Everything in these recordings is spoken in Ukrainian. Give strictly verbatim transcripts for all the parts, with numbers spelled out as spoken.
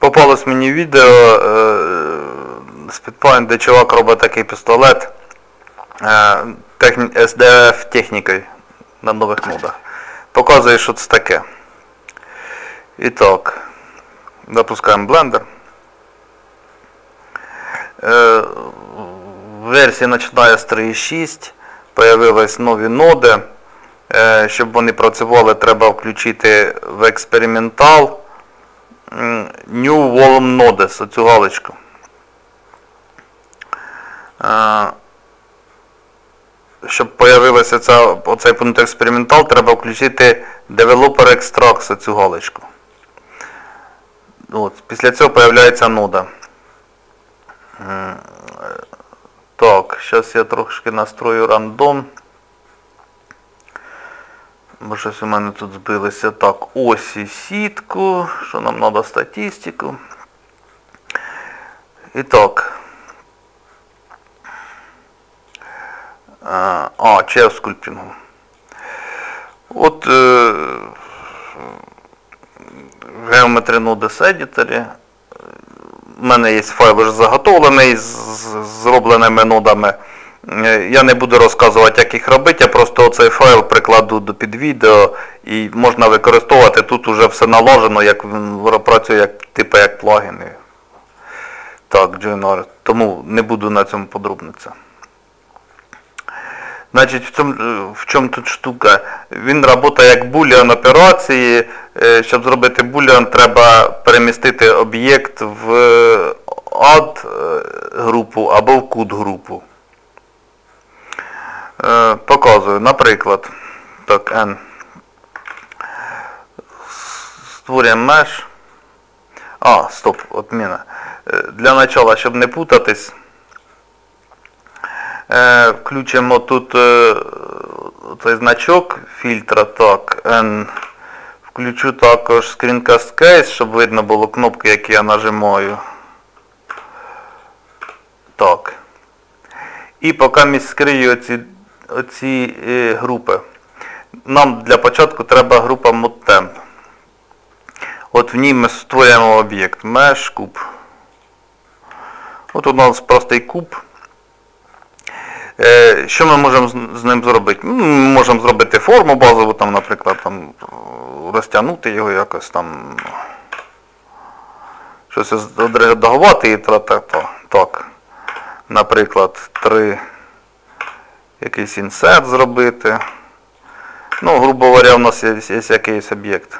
попалось мені відео з підпалень, де чувак робить такий пістолет ес ді еф технікою на нових модах. Показує, що це таке. І так, запускаємо блендер. Версія починає з три точка шість, появились нові ноди. Щоб вони працювали, треба включити в експериментал New Volume Nodes, оцю галочку. Щоб появився ця, оцей пункт експериментал, треба включити Developer Extracts, оцю галочку. От, після цього появляється нода. Так, зараз я трошки настрою рандом. Бо щось у мене тут збилося. Так, осі сітку, що нам треба, статистику. І так. А, а чев скульптингу. От е, в Geometry Nodes Editor у мене є файл вже заготовлений з, з зробленими нодами. Я не буду розказувати, як їх робити, я просто оцей файл прикладу до під відео і можна використовувати. Тут вже все наложено, як він працює як, типу як плагіни. Так, Joiner. Тому не буду на цьому подробнитися. Значить, в цьому, в чому тут штука? Він працює як boolean операції. Щоб зробити boolean, треба перемістити об'єкт в add групу або в cut групу. Показую, наприклад, так, N. Створюємо mesh. А, стоп, отміна. Для начала, щоб не путатись, включимо тут цей значок фільтра, так, N. Включу також Screencast Case, щоб видно було кнопки, які я нажимаю. Так. І поки ми скрию оці оці е, групи. Нам для початку треба група modtemp. От в ній ми створюємо об'єкт mesh куб. От у нас простий куб. Е, що ми можемо з, з ним зробити? Ми можемо зробити форму базову, там, наприклад, там, розтягнути його якось там, щось відредагувати і та-та-та. Так. Наприклад, три. Якийсь інсерт зробити. Ну, грубо говоря, у нас є, є якийсь об'єкт.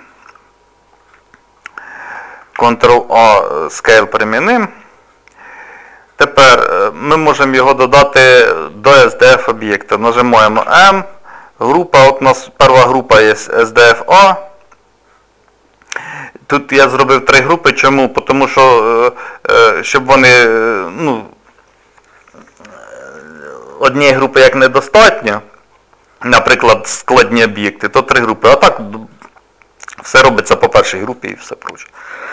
контрол-А, Scale примінимо. Тепер ми можемо його додати до ес ді еф об'єкта. Нажимаємо M. Група, от у нас перша група є ес ді еф А. Тут я зробив три групи. Чому? Тому що, щоб вони, ну, однієї групи як недостатньо, наприклад, складні об'єкти, то три групи. А так все робиться по першій групі і все проче.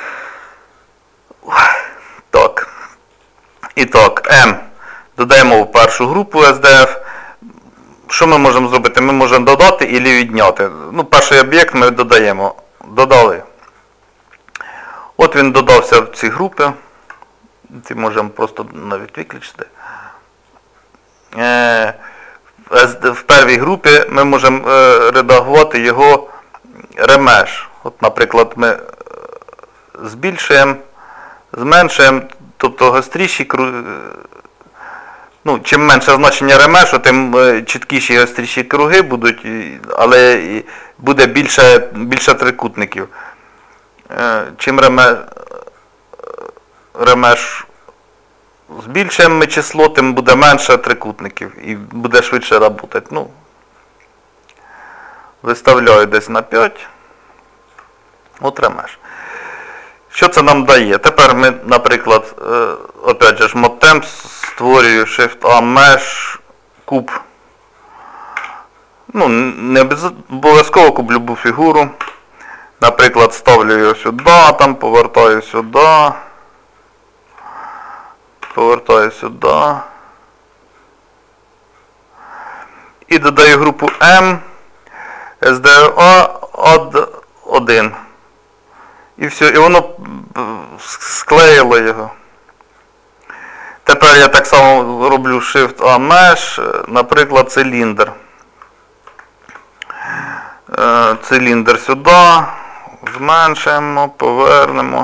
Так. І так, M додаємо в першу групу ес ді еф. Що ми можемо зробити? Ми можемо додати і відняти. Ну, перший об'єкт ми додаємо. Додали. От він додався в ці групи. Ці можемо просто навіть виключити. В першій групі ми можемо редагувати його ремеш. От, наприклад, ми збільшуємо, зменшуємо, тобто гостріші круги. Ну, чим менше значення ремешу, тим чіткіші гостріші круги будуть, але буде більше, більше трикутників. Чим ремеш, ремеш збільшуємо ми число, тим буде менше трикутників і буде швидше працювати. Ну, виставляю десь на п'ять. От ремеш. Що це нам дає? Тепер ми, наприклад, опять же, modtemp створюю Shift-A mesh куб. Ну, не обов'язково куб любу фігуру. Наприклад, ставлю його сюди, там повертаю сюди. Повертаю сюди. І додаю групу M, ес ді еф А, add один. І все, і воно склеїло його. Тепер я так само роблю Shift-A Mesh, наприклад, циліндр. Циліндр сюди, зменшуємо, повернемо.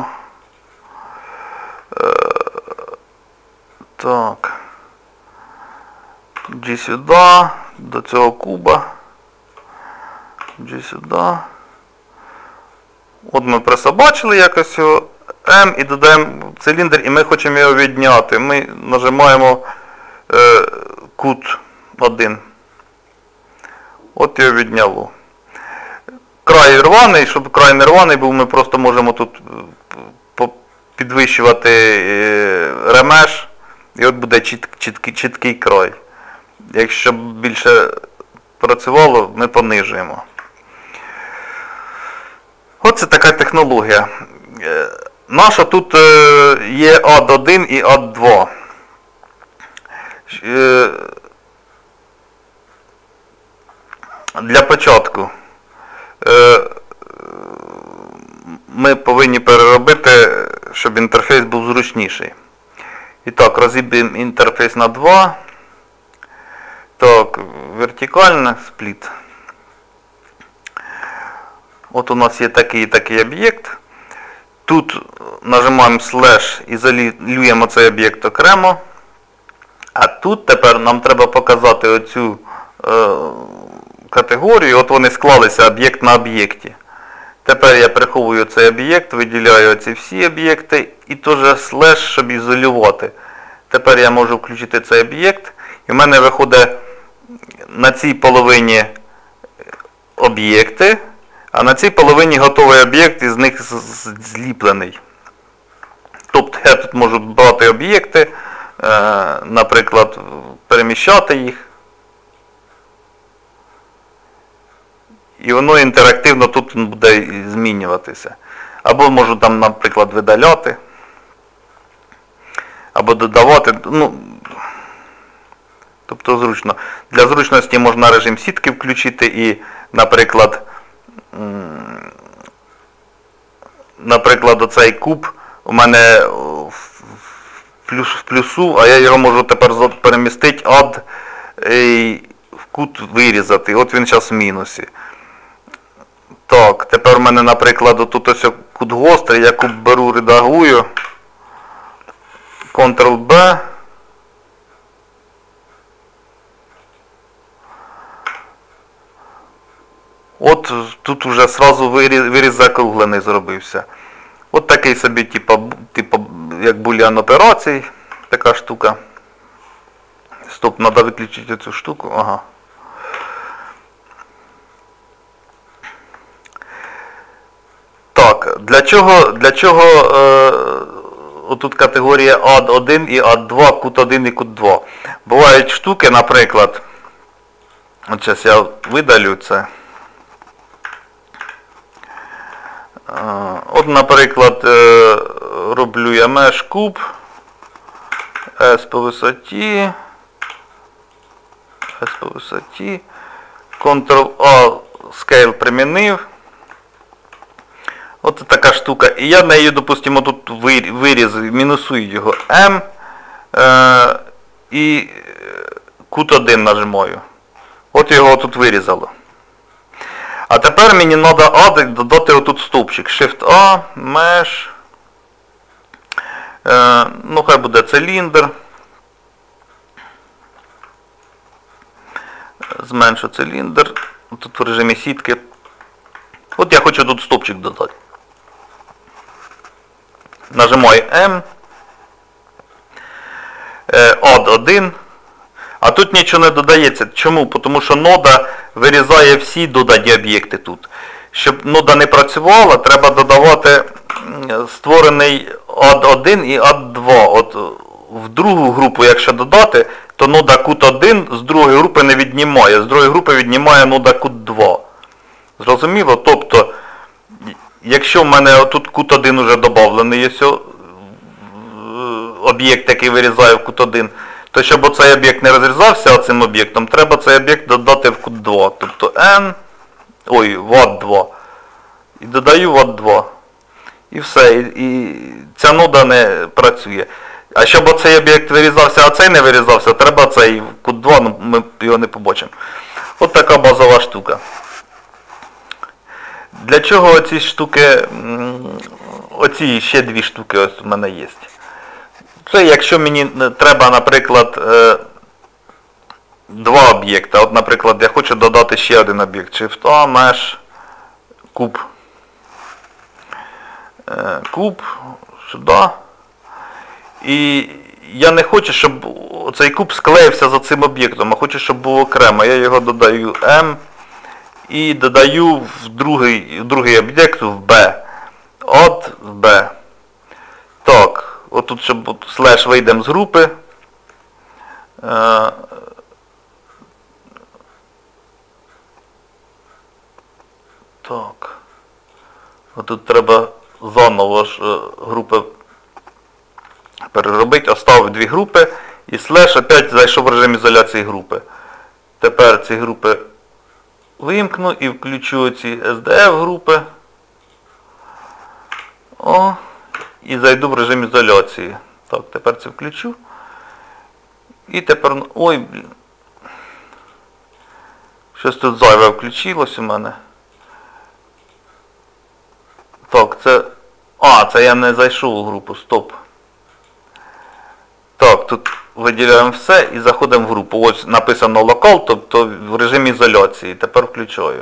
Так. G сюди, до цього куба. G сюди. От ми присобачили якось його. M і додаємо циліндр, і ми хочемо його відняти. Ми нажимаємо е, кут один. От його відняло. Край рваний, щоб край не рваний був, ми просто можемо тут підвищувати е, ремеш, і от буде чіт, чіткий, чіткий край. Якщо більше працювало, ми понижуємо. Оце така технологія. Наша тут є ад один і ад два. Для початку ми повинні переробити, щоб інтерфейс був зручніший. І так, розіб'ємо інтерфейс на два. Так, вертикально, спліт. От у нас є такий і такий об'єкт. Тут нажимаємо слеш, ізолюємо цей об'єкт окремо. А тут тепер нам треба показати оцю е, категорію. От вони склалися об'єкт на об'єкті. Тепер я приховую цей об'єкт, виділяю ці всі об'єкти і теж слеш, щоб ізолювати. Тепер я можу включити цей об'єкт. І в мене виходить на цій половині об'єкти, а на цій половині готовий об'єкт, із них зліплений. Тобто я тут можу брати об'єкти, наприклад, переміщати їх. І воно інтерактивно тут буде змінюватися. Або можу там, наприклад, видаляти, або додавати. Ну, тобто зручно. Для зручності можна режим сітки включити і, наприклад, наприклад, оцей куб у мене в плюсу, а я його можу тепер перемістити ад і в кут вирізати. От він зараз в мінусі. Так, тепер у мене, наприклад, тут ось кут гострий, я куб беру, редагую, контрол-Б. От тут вже сразу виріз, виріз закруглений зробився. От такий собі, типу, типу як буліан операцій, така штука. Стоп, треба виключити цю штуку. Ага. Так, для чого, для чого е, отут категорія ад один і ад два, кут один і кут два. Бувають штуки, наприклад, от зараз я видалю це. От, наприклад, роблю я меш куб, S по висоті, S по висоті, контрол-А, Scale примінив. От така штука. І я нею, допустимо, тут виріз, мінусую його M е, і кут один нажимаю. От його тут вирізало. А тепер мені треба додати отут стовпчик. Shift-A, Mesh, е, ну хай буде циліндр. Зменшу циліндр. Тут в режимі сітки. От я хочу тут стовпчик додати. Нажимаю M. ад один. А тут нічого не додається. Чому? Тому що нода вирізає всі додані об'єкти тут. Щоб нода не працювала, треба додавати створений ад один і ад два. От в другу групу, якщо додати, то нода кут один з другої групи не віднімає. З другої групи віднімає нода кут два. Зрозуміло? Тобто, якщо в мене тут кут один вже додавлений, є об'єкт, який вирізає в кут один, то щоб оцей об'єкт не розрізався цим об'єктом, треба цей об'єкт додати в кут два. Тобто N, ой, в ад два. І додаю в ад два. І все. І, і ця нода не працює. А щоб оцей об'єкт вирізався, а цей не вирізався, треба цей кут два, ну, ми його не побачимо. От така базова штука. Для чого оці штуки, оці ще дві штуки ось у мене є. Це якщо мені треба, наприклад, два об'єкта. От, наприклад, я хочу додати ще один об'єкт. Shift-A, Mesh, куб. Куб, сюди. І я не хочу, щоб цей куб склеївся за цим об'єктом, а хочу, щоб було окремо. Я його додаю M і додаю в другий, в другий об'єкт в B. От в B. Так, отут, щоб от, слеш вийдемо з групи. Е, так. Отут треба заново ж групи переробити, оставив дві групи і слеш опять зайшов в режим ізоляції групи. Тепер ці групи вимкну і включу ці ес ді еф групи. О, і зайду в режим ізоляції. Так, тепер це включу. І тепер, ой, блін. Щось тут зайве включилось у мене. Так, це... А, це я не зайшов у групу, стоп. Так, тут виділяємо все і заходимо в групу. Ось написано локал, тобто в режимі ізоляції. Тепер включаю.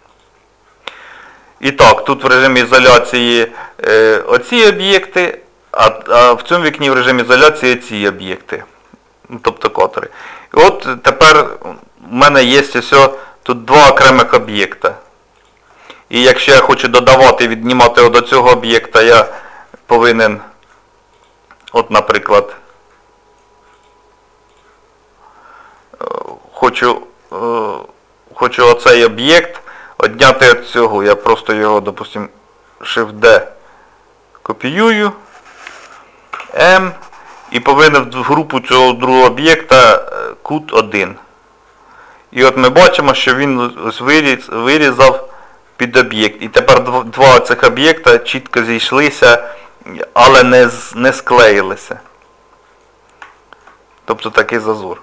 І так, тут в режимі ізоляції е, оці об'єкти, а, а в цьому вікні в режимі ізоляції ці об'єкти. Тобто котори. І от тепер в мене є ось тут два окремих об'єкта. І якщо я хочу додавати і віднімати до цього об'єкта, я повинен, от, наприклад, хочу, хочу оцей об'єкт відняти від цього. Я просто його, допустим, Shift-D копіюю, M, і повинен в групу цього другого об'єкта кут один. І от ми бачимо, що він ось виріз, вирізав під об'єкт. І тепер два цих об'єкта чітко зійшлися, але не, не склеїлися. Тобто такий зазор.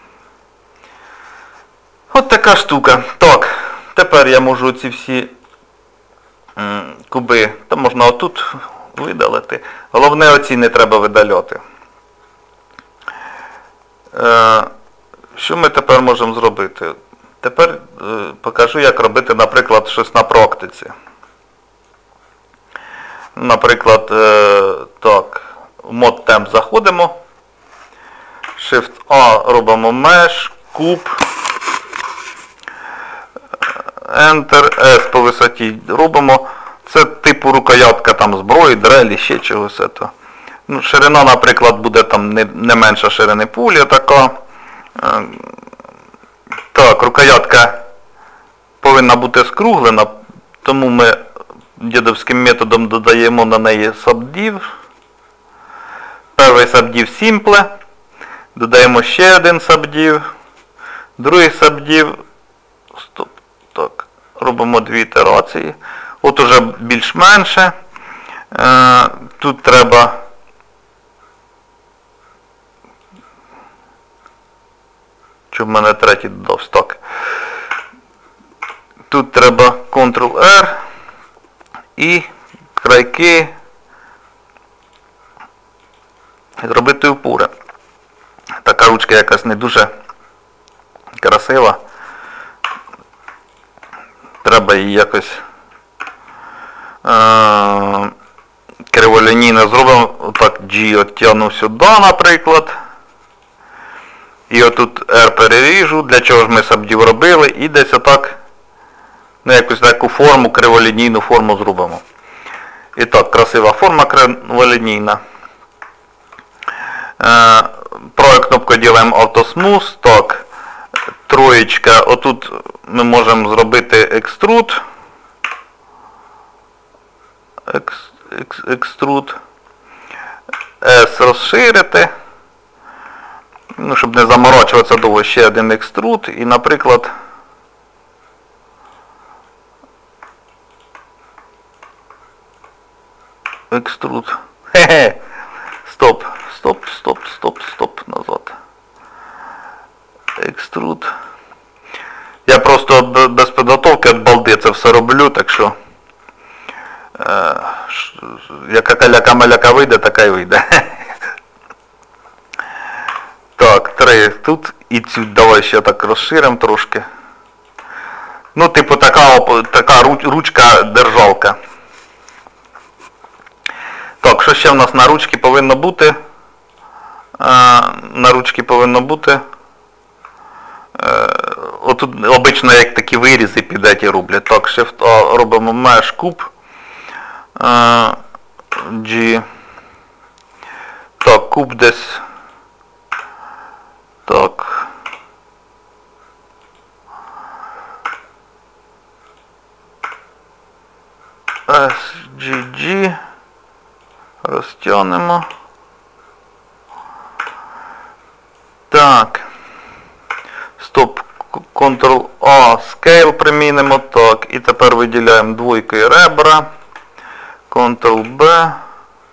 От така штука. Так, тепер я можу ці всі м, куби, то можна отут видалити. Головне, оці не треба видаляти. Е, що ми тепер можемо зробити? Тепер е, покажу, як робити, наприклад, щось на практиці. Наприклад, е, так, в Mod Temp заходимо, Shift-A робимо Mesh, куб, Enter, S по висоті робимо. Це типу рукоятка там зброї, дрелі, ще чогось. Это. Ну, ширина, наприклад, буде там не, не менша ширини пулі така. Так, рукоятка повинна бути скруглена, тому ми дідовським методом додаємо на неї subdiv. Перший subdiv simple. Додаємо ще один subdiv. Другий subdiv. Стоп. Так, робимо дві ітерації. От уже більш-менше. Е, тут треба щоб в мене третій додався. Так. Тут треба контрол-R і крайки зробити упори. Така ручка якась не дуже красива. Треба її якось е- криволінійно зробимо. Отак G оттягну сюди, наприклад. І отут R переріжу, для чого ж ми subdiv робили, і десь отак, ну, якусь таку форму, криволінійну форму зробимо. І так, красива форма криволінійна. Е, правою кнопкою ділимо Auto-Smooth, так, троєчка, отут ми можемо зробити екструд. Екструд. S розширити. Ну, щоб не заморочуватися довго, ще один екструд. І, наприклад, екструд. Хе-хе. Стоп, стоп, стоп, стоп, стоп, назад. Екструд. Я просто без підготовки від балди це все роблю, так що е, яка каляка-маляка вийде, така й вийде. Так, три тут і цю давай ще так розширимо трошки. Ну, типу така, така ручка-держалка. Так, що ще в нас на ручці повинно бути? А, на ручці повинно бути. Е, отут обично як такі вирізи під еті роблять. Так, Shift A робимо Mesh Cube. Е, G. Так, куб десь. Так. ес джі джі. Розтягнемо. Так. Стоп. Ctrl-A. Scale примінимо. Так. І тепер виділяємо двойкою ребра. Ctrl-B.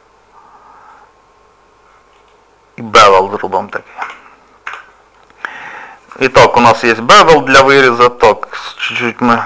І bevel зробимо такий. І так, у нас є bevel для вирізу. Так, чуть-чуть ми...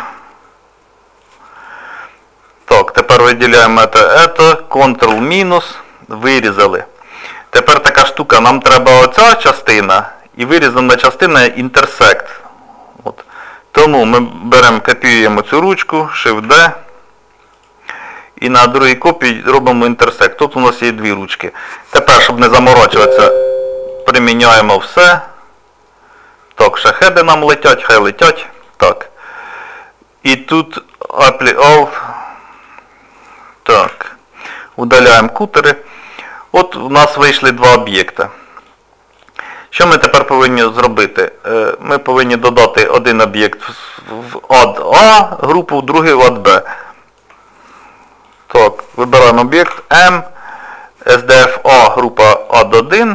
Так, тепер виділяємо це, це, Ctrl мінус, вирізали. Тепер така штука, нам треба оця частина і вирізана частина intersect. От. Тому ми беремо, копіюємо цю ручку, Shift-D, і на другій копії робимо intersect. Тут у нас є дві ручки. Тепер, щоб не заморочуватися, приміняємо все. Так, шахеди нам летять, хай летять. Так. І тут Apply All. Так. Удаляємо кутери. От у нас вийшли два об'єкти. Що ми тепер повинні зробити? Ми повинні додати один об'єкт в ад А групу, другий в ад Б. Так, вибираємо об'єкт M, ес ді еф А група ад один.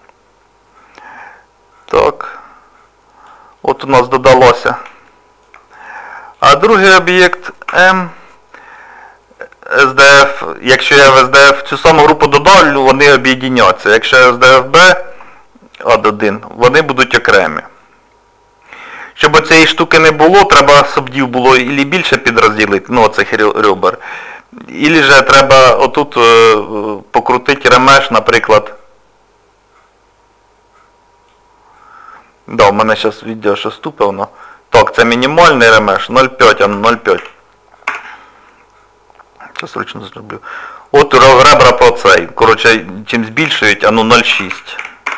Так. От у нас додалося. А другий об'єкт M, ес ді еф, якщо я в ес ді еф цю саму групу додавлю, вони об'єднаться. Якщо ес ді еф Б ад один, вони будуть окремі. Щоб цієї штуки не було, треба субдів було ілі більше підрозділити, ну оцих ребер. Ілі же треба отут е, покрутити ремеш, наприклад. Да, у мене зараз відео що ступило. Так, це мінімальний ремеш, нуль п'ять, а нуль п'ять. Зараз ручно зроблю. От ребра по цей. Коротше, чим збільшують, а ну нуль шість.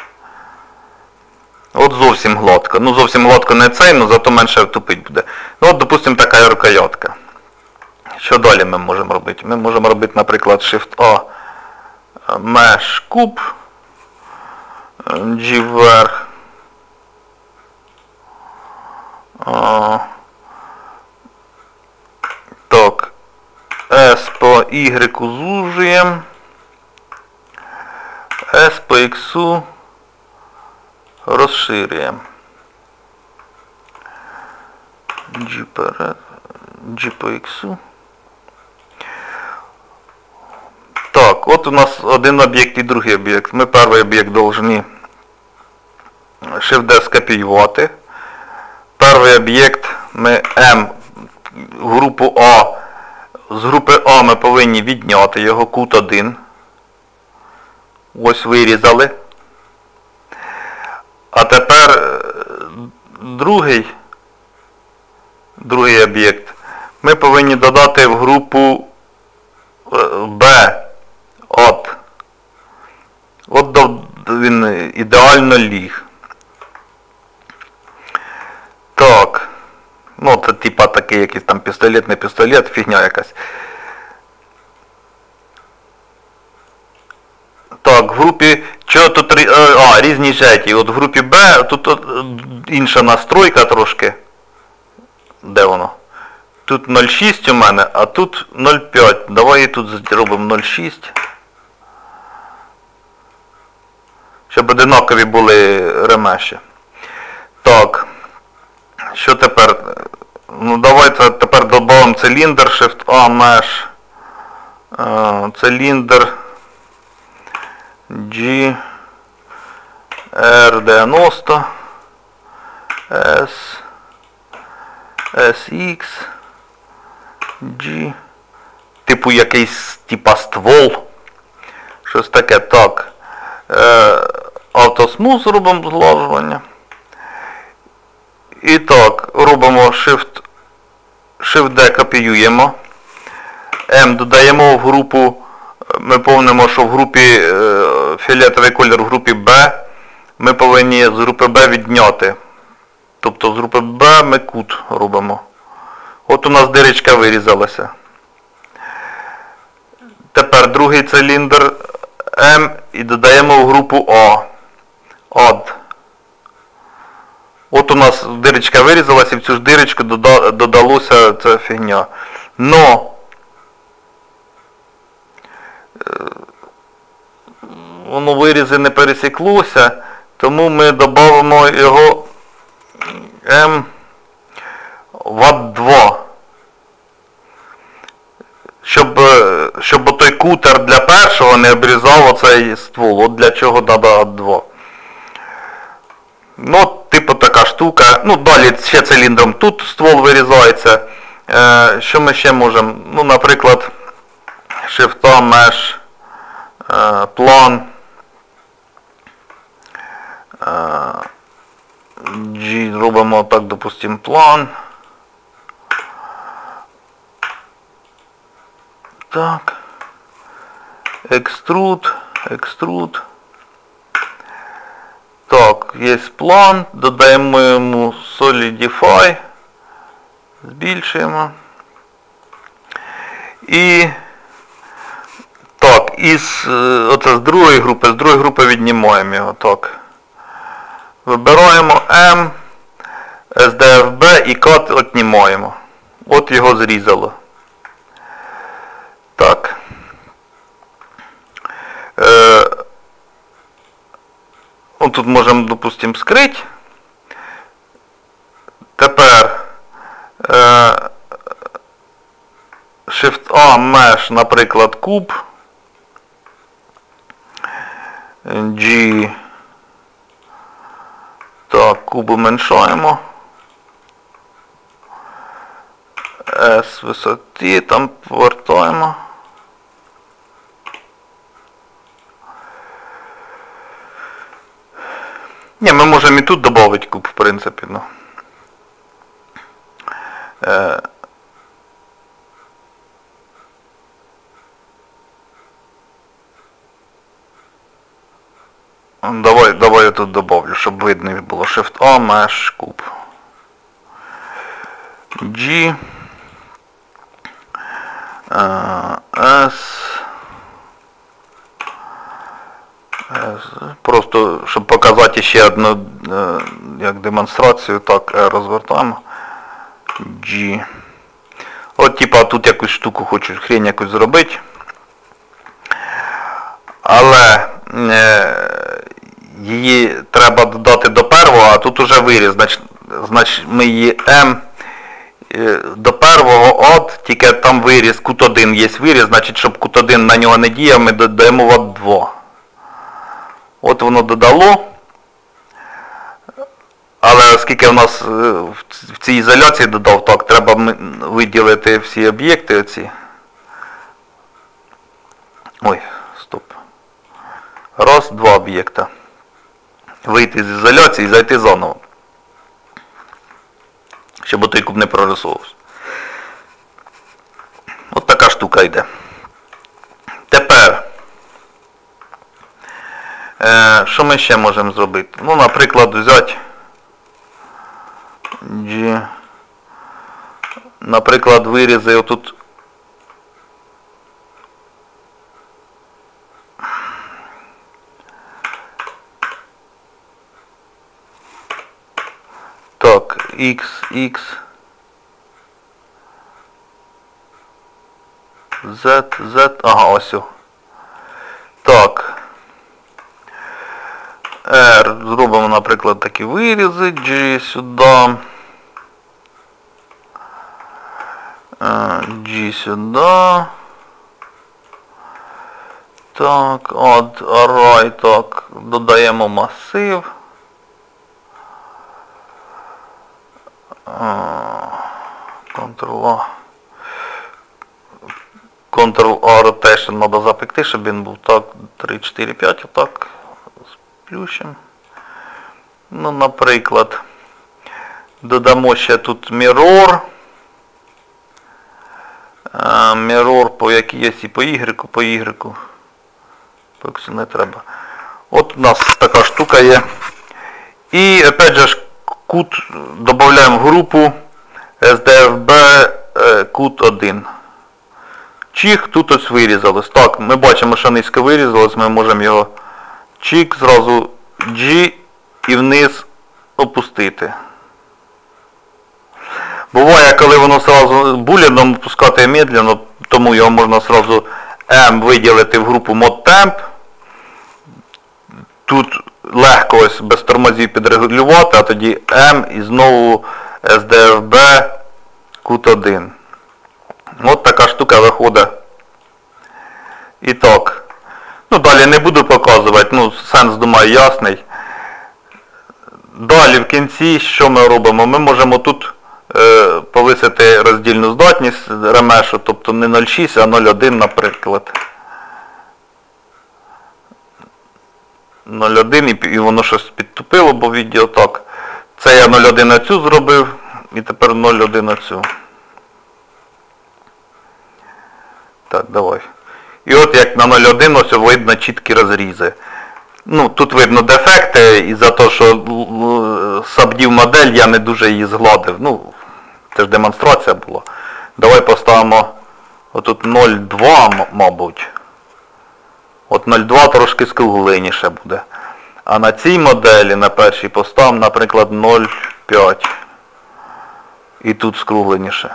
От зовсім гладко. Ну зовсім гладко не цей, але зато менше тупить буде. Ну от, допустимо, така рукоятка. Що далі ми можемо робити? Ми можемо робити, наприклад, Shift-A, Mesh Cube, G вверх. А, так. S по Y зужуємо. S по X розширюємо. G перед. G по X. Так, от у нас один об'єкт і другий об'єкт. Ми перший об'єкт повинні Shift-D скопіювати. Перший об'єкт ми M, групу А, з групи А ми повинні відняти його кут один. Ось вирізали. А тепер другий, другий об'єкт ми повинні додати в групу Б. От. От він ідеально ліг. Так. Ну, це типа такий якийсь там пістолет, не пістолет, фігня якась. Так, в групі, що тут, а, різні жеті. От в групі Б, тут от, інша настройка трошки. Де воно? Тут нуль шість у мене, а тут нуль п'ять. Давай тут зробимо нуль шість. Щоб одинакові були ремеші. Так. Що тепер? Ну давайте тепер додамо циліндр, Shift-A, Mesh, циліндр G R дев'яносто S S X G, типу якийсь типа ствол, щось таке. Так, е, автосмуз робимо зглажування. І так, робимо Shift, Shift-D, копіюємо. M додаємо в групу, ми помнимо, що в групі е, фіолетовий колір в групі B, ми повинні з групи B відняти. Тобто з групи B ми кут робимо. От у нас дирочка вирізалася. Тепер другий циліндр M і додаємо в групу A. Add. От у нас дирочка вирізалася і в цю ж дирочку додалося ця фігня. Но воно вирізи не пересіклося, тому ми додамо його M ват два. Щоб, щоб той кутер для першого не обрізав оцей ствол. От для чого треба ват два. Ну, типу така штука. Ну, далі ще циліндром тут ствол вирізається. Е, що ми ще можемо? Ну, наприклад, Shift-A, Mesh, е, план. Е, G, робимо так, допустимо, план. Так. Extrude, Extrude. Так, є план, додаємо йому Solidify, збільшуємо. І так, із, оце з другої групи, з другої групи віднімаємо його, так. Вибираємо M, ес ді еф бі і Cut віднімаємо. От його зрізало. Так. Е, от тут можемо, допустимо, скрити. Тепер е, Shift-A, Mesh, наприклад, куб. G. Так, куб уменьшаємо. S висоті, там повертаємо. Ні, ми можемо і тут додати куб, в принципі, ну. Е, Давай, давай я тут добавлю, щоб видно було. Shift-A, Mesh, куб. G. S. S. Просто, щоб показати ще одну як демонстрацію, так, розвертаємо. G. От, типа, тут якусь штуку хочу, хрень якусь зробити. Але е, її треба додати до первого, а тут уже виріз. Значить, значить ми її M е, до первого от, тільки там виріз, кут один є виріз, значить, щоб кут один на нього не діяв, ми додаємо ват два. От воно додало. Але оскільки в нас в цій ізоляції додав, так, треба виділити всі об'єкти оці. Ой, стоп. Раз, два об'єкта. Вийти з ізоляції і зайти заново. Щоб той куб не прорисовувався. От така штука йде. Тепер, е, що ми ще можемо зробити? Ну, наприклад, взяти G. Наприклад, вирізи отут. Так, X, X, Z, Z, ага, ось. Так. R, зробимо, наприклад, такі вирізи, G сюди. G сюди. Так, add array, так, додаємо масив. Ctrl-A. Ctrl-A rotation треба запекти, щоб він був так, три, чотири, п'ять, отак, сплющимо. Ну, наприклад, додамо ще тут mirror. Mirror по якій є і по Y, по Y. Поки не треба. От у нас така штука є. І опять же кут додаємо в групу ес ді еф бі кут один. Чик, тут ось вирізалось. Так, ми бачимо, що низько вирізалось, ми можемо його чик, зразу G і вниз опустити. Буває, коли воно сразу буліном опускати медленно, тому його можна сразу M виділити в групу modtemp. Тут легко ось без тормозів підрегулювати, а тоді M і знову ес ді еф бі кут один. От така штука виходить. І так. Ну, далі не буду показувати, ну, сенс, думаю, ясний. Далі в кінці, що ми робимо? Ми можемо тут е, повисити роздільну здатність ремешу, тобто не нуль цілих шість, а нуль цілих один, наприклад. нуль цілих один і, і воно щось підтупило, бо відео так. Це я нуль цілих один оцю зробив, і тепер нуль цілих один оцю. Так, давай. І от як на нуль цілих один ось видно чіткі розрізи. Ну, тут видно дефекти, і за те, що сабдів модель, я не дуже її згладив. Ну, це ж демонстрація була. Давай поставимо отут нуль цілих два, мабуть. От нуль цілих два трошки скругленіше буде. А на цій моделі, на першій, поставимо, наприклад, нуль цілих п'ять. І тут скругленіше.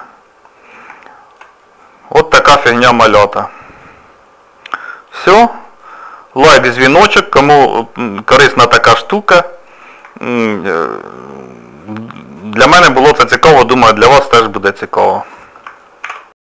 От така фігня малята. Все. Лайк, дзвіночок, кому корисна така штука. Для мене було це цікаво, думаю, для вас теж буде цікаво.